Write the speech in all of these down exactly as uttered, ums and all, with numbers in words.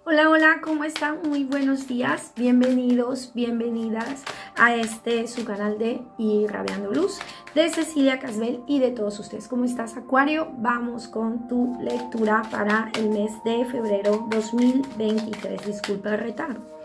Hola, hola, ¿cómo están? Muy buenos días, bienvenidos, bienvenidas a este su canal de Irradiando Luz de Cecilia Casbel y de todos ustedes. ¿Cómo estás, Acuario? Vamos con tu lectura para el mes de febrero dos mil veintitrés. Disculpa el retardo.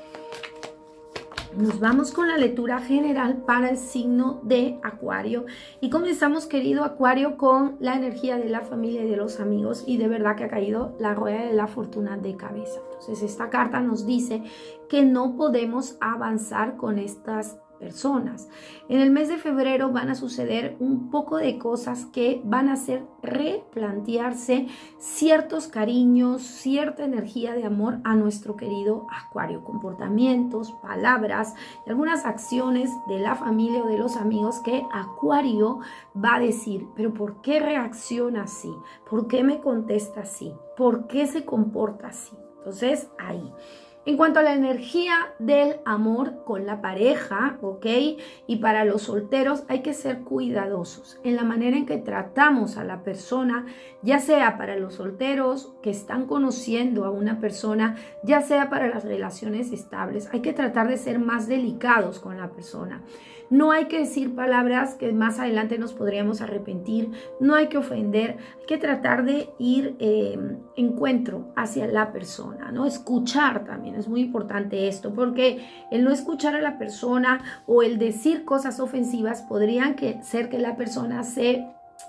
Nos vamos con la lectura general para el signo de Acuario y comenzamos, querido Acuario, con la energía de la familia y de los amigos, y de verdad que ha caído la rueda de la fortuna de cabeza. Entonces esta carta nos dice que no podemos avanzar con estas personas. En el mes de febrero van a suceder un poco de cosas que van a hacer replantearse ciertos cariños, cierta energía de amor a nuestro querido Acuario, comportamientos, palabras y algunas acciones de la familia o de los amigos que Acuario va a decir, pero ¿por qué reacciona así? ¿Por qué me contesta así? ¿Por qué se comporta así? Entonces ahí. En cuanto a la energía del amor con la pareja, ¿ok? Y para los solteros hay que ser cuidadosos en la manera en que tratamos a la persona, ya sea para los solteros que están conociendo a una persona, ya sea para las relaciones estables. Hay que tratar de ser más delicados con la persona. No hay que decir palabras que más adelante nos podríamos arrepentir, no hay que ofender, hay que tratar de ir eh, encuentro hacia la persona, ¿no? Escuchar también, es muy importante esto, porque el no escuchar a la persona o el decir cosas ofensivas podrían que, ser que la persona se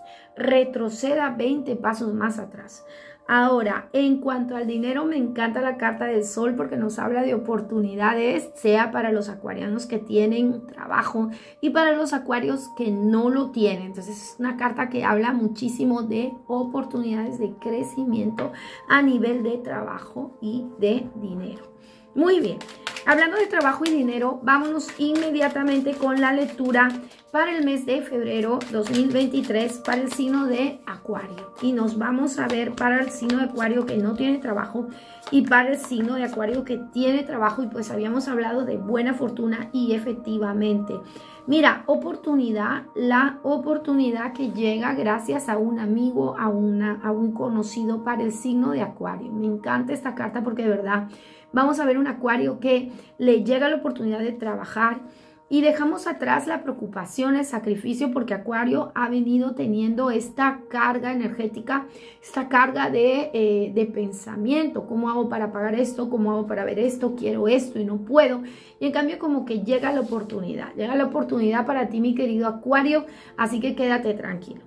retroceda veinte pasos más atrás. Ahora, en cuanto al dinero, me encanta la carta del sol porque nos habla de oportunidades, sea para los acuarianos que tienen trabajo y para los acuarios que no lo tienen. Entonces es una carta que habla muchísimo de oportunidades de crecimiento a nivel de trabajo y de dinero. Muy bien, hablando de trabajo y dinero, vámonos inmediatamente con la lectura para el mes de febrero dos mil veintitrés para el signo de Acuario. Y nos vamos a ver para el signo de Acuario que no tiene trabajo y para el signo de Acuario que tiene trabajo. Y pues habíamos hablado de buena fortuna y efectivamente, mira, oportunidad, la oportunidad que llega gracias a un amigo, a, una, a un conocido para el signo de Acuario. Me encanta esta carta porque de verdad vamos a ver un Acuario que le llega la oportunidad de trabajar y dejamos atrás la preocupación, el sacrificio, porque Acuario ha venido teniendo esta carga energética, esta carga de, eh, de pensamiento. ¿Cómo hago para pagar esto? ¿Cómo hago para ver esto? Quiero esto y no puedo. Y en cambio como que llega la oportunidad. Llega la oportunidad para ti, mi querido Acuario, así que quédate tranquilo.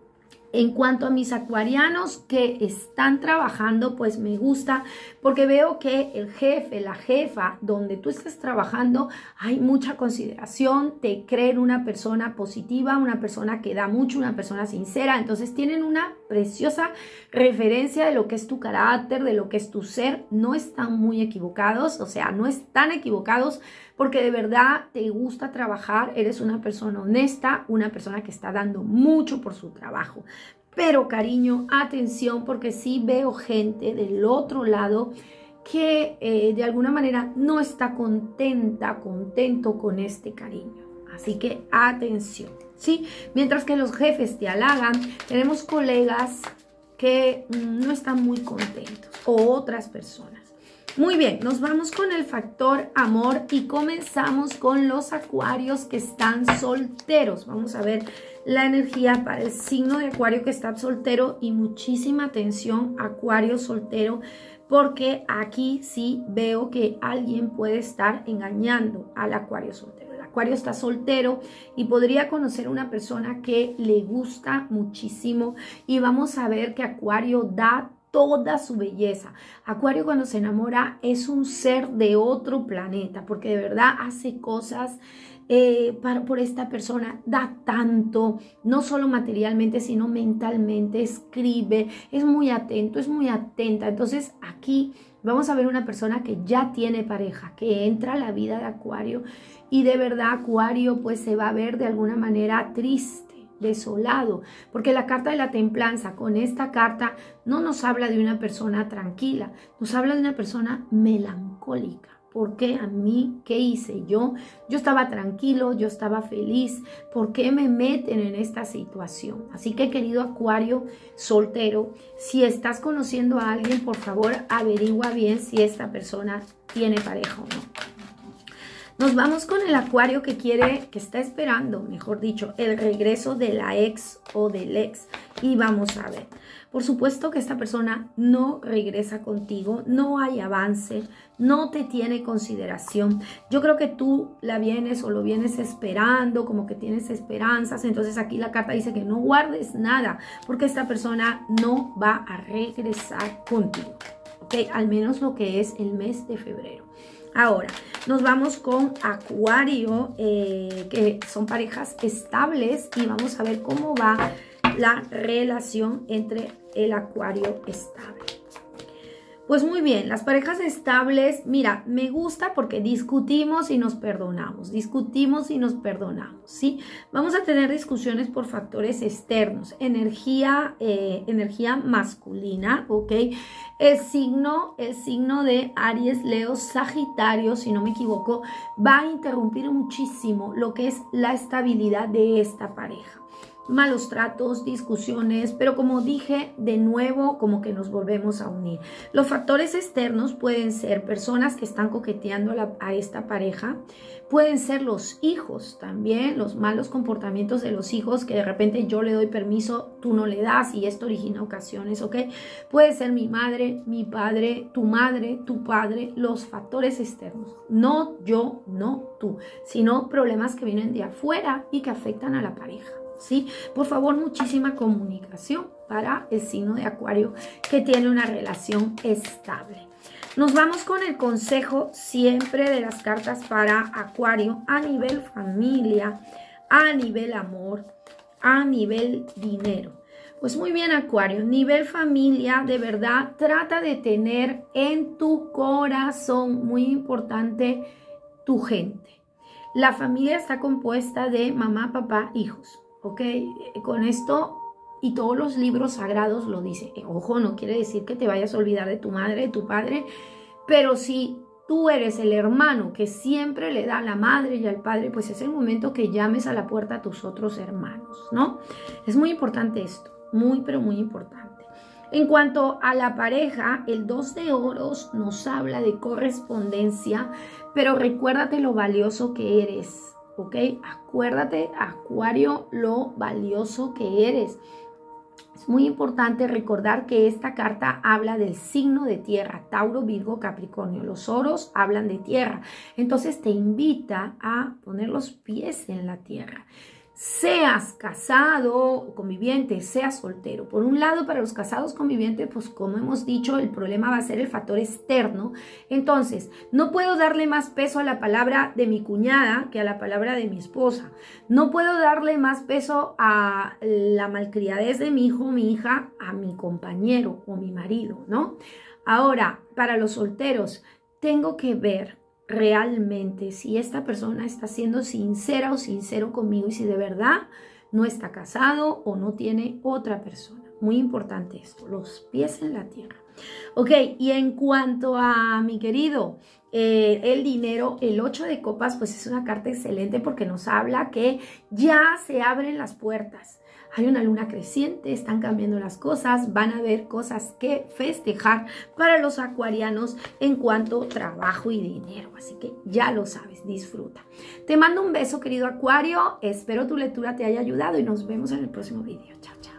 En cuanto a mis acuarianos que están trabajando, pues me gusta porque veo que el jefe, la jefa, donde tú estés trabajando, hay mucha consideración, te creen una persona positiva, una persona que da mucho, una persona sincera. Entonces tienen una preciosa referencia de lo que es tu carácter, de lo que es tu ser. No están muy equivocados, o sea, no están equivocados porque de verdad te gusta trabajar, eres una persona honesta, una persona que está dando mucho por su trabajo. Pero cariño, atención, porque sí veo gente del otro lado que eh, de alguna manera no está contenta, contento con este cariño. Así que atención, ¿sí? Mientras que los jefes te halagan, tenemos colegas que mm, no están muy contentos o otras personas. Muy bien, nos vamos con el factor amor y comenzamos con los acuarios que están solteros. Vamos a ver la energía para el signo de Acuario que está soltero y muchísima atención, Acuario soltero, porque aquí sí veo que alguien puede estar engañando al Acuario soltero. El Acuario está soltero y podría conocer a una persona que le gusta muchísimo y vamos a ver que Acuario da toda su belleza. Acuario cuando se enamora es un ser de otro planeta porque de verdad hace cosas eh, para, por esta persona, da tanto, no solo materialmente sino mentalmente, escribe, es muy atento, es muy atenta. Entonces aquí vamos a ver una persona que ya tiene pareja, que entra a la vida de Acuario y de verdad Acuario pues se va a ver de alguna manera triste, desolado, porque la carta de la templanza con esta carta no nos habla de una persona tranquila, nos habla de una persona melancólica, ¿Por qué a mí? ¿Qué hice yo? Yo estaba tranquilo, yo estaba feliz. ¿Por qué me meten en esta situación? Así que, querido Acuario soltero, si estás conociendo a alguien, por favor, averigua bien si esta persona tiene pareja o no. Nos vamos con el Acuario que quiere, que está esperando, mejor dicho, el regreso de la ex o del ex. Y vamos a ver. Por supuesto que esta persona no regresa contigo, no hay avance, no te tiene consideración. Yo creo que tú la vienes o lo vienes esperando, como que tienes esperanzas. Entonces aquí la carta dice que no guardes nada, porque esta persona no va a regresar contigo. ¿Ok? Al menos lo que es el mes de febrero. Ahora, nos vamos con Acuario, eh, que son parejas estables, y vamos a ver cómo va la relación entre el Acuario estable. Pues muy bien, las parejas estables, mira, me gusta porque discutimos y nos perdonamos, discutimos y nos perdonamos, ¿sí? Vamos a tener discusiones por factores externos, energía, eh, energía masculina, ¿ok? El signo, el signo de Aries, Leo, Sagitario, si no me equivoco, va a interrumpir muchísimo lo que es la estabilidad de esta pareja. Malos tratos, discusiones, pero como dije, de nuevo, como que nos volvemos a unir. Los factores externos pueden ser personas que están coqueteando a, la, a esta pareja, pueden ser los hijos también, los malos comportamientos de los hijos, que de repente yo le doy permiso, tú no le das, y esto origina ocasiones, ¿ok? Puede ser mi madre, mi padre, tu madre, tu padre, los factores externos. No yo, no tú, sino problemas que vienen de afuera y que afectan a la pareja. ¿Sí? Por favor, muchísima comunicación para el signo de Acuario que tiene una relación estable. Nos vamos con el consejo siempre de las cartas para Acuario a nivel familia, a nivel amor, a nivel dinero. Pues muy bien, Acuario, nivel familia, de verdad, trata de tener en tu corazón, muy importante, tu gente. La familia está compuesta de mamá, papá, hijos. ¿Ok? Con esto, y todos los libros sagrados lo dicen. Ojo, no quiere decir que te vayas a olvidar de tu madre, de tu padre, pero si tú eres el hermano que siempre le da a la madre y al padre, pues es el momento que llames a la puerta a tus otros hermanos, ¿no? Es muy importante esto, muy, pero muy importante. En cuanto a la pareja, el dos de oros nos habla de correspondencia, pero recuérdate lo valioso que eres. ¿Ok? Acuérdate, Acuario, lo valioso que eres. Es muy importante recordar que esta carta habla del signo de tierra, Tauro, Virgo, Capricornio. Los oros hablan de tierra. Entonces te invita a poner los pies en la tierra. Seas casado o conviviente, seas soltero. Por un lado, para los casados convivientes, pues como hemos dicho, el problema va a ser el factor externo. Entonces, no puedo darle más peso a la palabra de mi cuñada que a la palabra de mi esposa. No puedo darle más peso a la malcriadez de mi hijo o mi hija a mi compañero o mi marido, ¿no? Ahora, para los solteros, tengo que ver realmente si esta persona está siendo sincera o sincero conmigo y si de verdad no está casado o no tiene otra persona. Muy importante esto, los pies en la tierra. Ok, y en cuanto a mi querido, eh, el dinero, el ocho de copas, pues es una carta excelente porque nos habla que ya se abren las puertas. Hay una luna creciente, están cambiando las cosas, van a haber cosas que festejar para los acuarianos en cuanto a trabajo y dinero. Así que ya lo sabes, disfruta. Te mando un beso, querido Acuario. Espero tu lectura te haya ayudado y nos vemos en el próximo video. Chao, chao.